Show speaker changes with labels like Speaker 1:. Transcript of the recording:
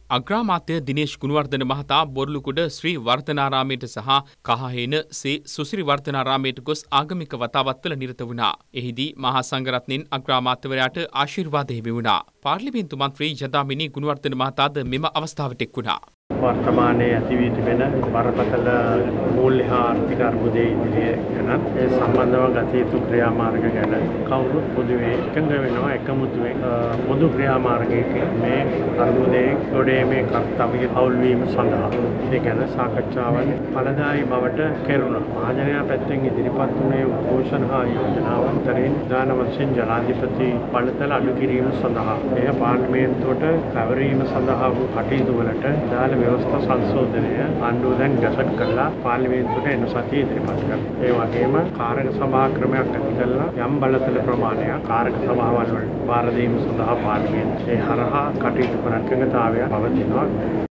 Speaker 1: අග්‍රාමාත්‍ය දිනේෂ් ගුණවර්ධන මහතා බොරලුකුඩ ශ්‍රී වර්ධනාරාමයට සහ කහහේන සේ සුසිරි වර්ධනාරාමයට ගොස් ආගමික වතාවත්වල නිරත වුණා. එහිදී මහා සංඝරත්නයෙන් අග්‍රාමාත්‍යවරයාට ආශිර්වාද හිමි වුණා. පාර්ලිමේන්තු මන්ත්‍රී ජදාමිනි ගුණවර්ධන මහතාද මෙම අවස්ථාවට එක් වුණා.
Speaker 2: වර්තමානයේ ඇති වී තිබෙන බරපතල මූල්‍ය හා ආර්ථික අර්බුදයේ ඉදිරියේ ගැන ඒ සම්බන්ධව ගත යුතු ක්‍රියාමාර්ග ගැන කවුරුත් පොදුවේ එකඟ වෙනවා එකමුතුවෙන් පොදු ක්‍රියාමාර්ගයක මේ අර්බුදයේ ගොඩේීමේ කර්තව්‍ය හවුල් වීම සඳහා ඒ ගැන සාකච්ඡාවන් ඵලදායී බවට කෙරුණා. මහජනයා පැත්තෙන් ඉදිරිපත් වුණේ උද්ඝෝෂණ හා යෝජනාවන් තරින් දාන වශයෙන් ජනාධිපති බලතල අඩු කිරීම සඳහා එය පාර්ලිමේන්තුවට පැවරීම සඳහා වූ කටයුතු වලට දාල ව්‍යවස්ථා සංශෝධනය ආණ්ඩුව දැන් ගැසට් කරලා පාර්ලිමේන්තුවට එන සතියේ ඉදිරිපත් කරනවා. ඒ වගේම කාරක සභා ක්‍රමයක් ඇති කරලා යම් බලතල ප්‍රමාණයක් කාරක සභාවල් වලට බාර දීම සඳහා පාර්ලිමේන්තුවේ හරහා කටයුතු කරන එකඟතාවය පවතිනවා.